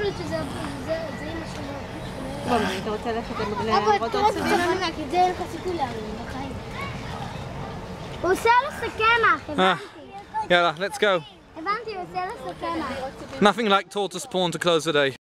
להיות שזה אמא שלו. בוא, אתה רוצה ללכת אבא, לראות תראה עוד את זה סרטון? ענק, את זה אין לך סיכוי להרים בחיים. הוא עושה לו סכמח, הבנתי. Yalla, let's go. הבנתי, הוא עושה לו סכמח. Nothing like tortoise porn to close the day.